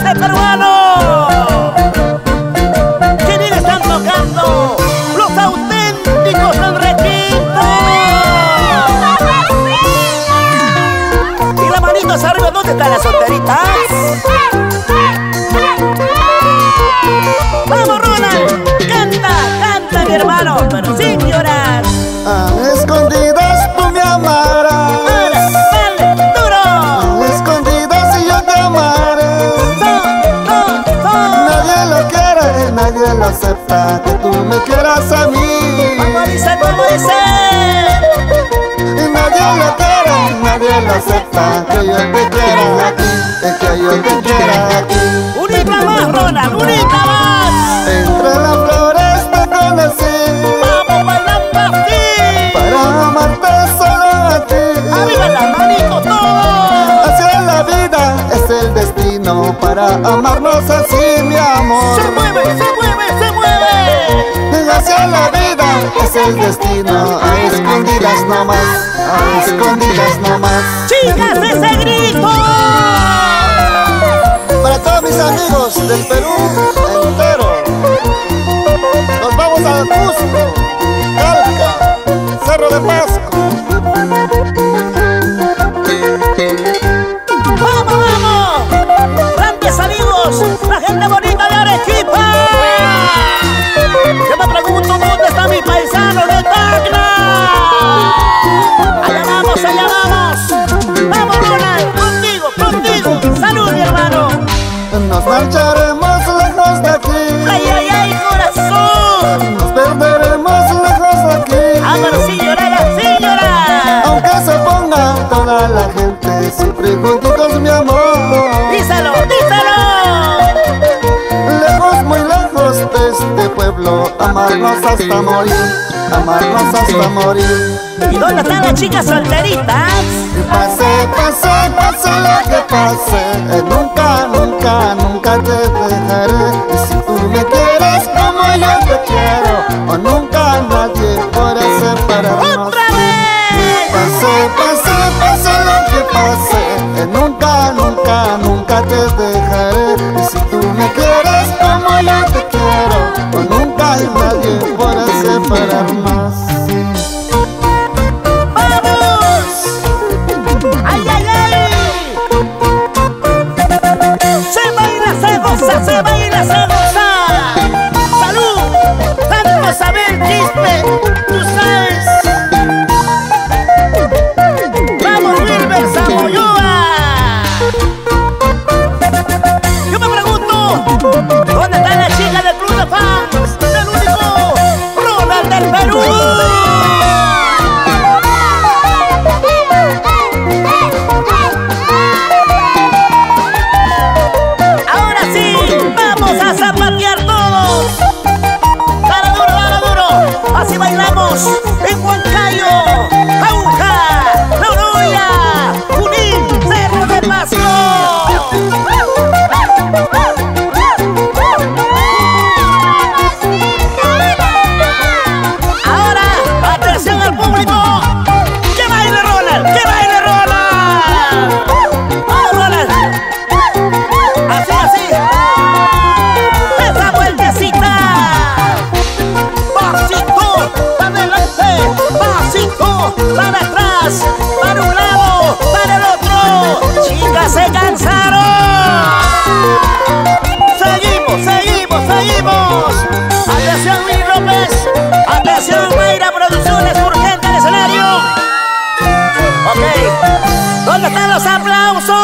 ese peruano. Que bien están tocando los auténticos del requinto. Y la manito hacia arriba, ¿dónde están las solteritas? Vamos, Ronald, canta, canta mi hermano, pero sin llorar. A escondidas tú me amarás. Dale, duro. A escondidas yo te amaré. Nadie lo quiere, nadie lo acepta, que tú me quieras a mí. ¿Cómo dice, cómo dice? Y nadie lo quiere, nadie lo acepta, que yo te quiera aquí, que yo te quiera aquí. Unita más, Ronald, unita más. Entre las flores te conocí. Vamos bailando así. Para amarte solo a ti. Arriba las manitos todos. Así es la vida, es el destino, para amarnos así, mi amor. Se mueve, se mueve, se mueve. Así es la vida, es el destino, a escondidas nomás, a escondidas nomás. Chicas, ese grito. Para todos mis amigos del Perú entero, nos vamos a Cusco, Calca, Cerro de Pasco. ¡Vamos, vamos! ¡Grandes amigos! ¡La gente bonita de Arequipa! Yo me pregunto dónde está mi paisano de Tacna. Allá vamos, allá vamos. ¡Vamos, Ronald! ¡Contigo, contigo! ¡Salud, mi hermano! Nos marcharemos lejos de aquí. ¡Ay, ay, ay, corazón! Nos perderemos lejos de aquí. ¡Ah, pero sin llorar, sin llorar! Aunque se ponga toda la gente, siempre juntitos, mi amor. ¡Díselo, díselo! Lejos, muy lejos de este pueblo, amarnos hasta morir, amarnos hasta morir. ¿Y dónde están las chicas solteritas? Y pase, pase, pase lo que pase, nunca, nunca, nunca te dejaré. Y si tú me quieres como yo te quiero, o nunca nadie podrá separarnos. ¡Otra vez! Pase, pase, pase lo que pase, nunca, nunca, nunca te dejaré. Y si tú me quieres como yo te quiero, o nunca nadie podrá separarnos. ¡Ay, ay, ay! Se baila, se goza, se baila, se goza. ¡Salud! ¡Tanto saber chispe! ¡Tú sabes! ¡Vamos, Wilber Samoyoa! Yo me pregunto, ¿dónde está la chica del club de fans del único Ronald del Perú? ¡Zapatear todos! ¡Dale duro! Así bailamos en Huancayo, Jauja, La Oroya, Junín, Cerro de Pasco. Ahora, atención al público. ¡Que baile Ronald! ¡Que baile Ronald! ¡Vamos, Ronald! Así, así. ¡Esa vueltecita! ¡Pasito para adelante! ¡Pasito para atrás! ¡Para un lado! ¡Para el otro! ¡Chicas, se cansaron! ¡Seguimos, seguimos, seguimos! ¡Atención, Luis López! ¡Atención, Mayra Producciones! ¡Urgente al escenario! Ok, ¿dónde están los aplausos?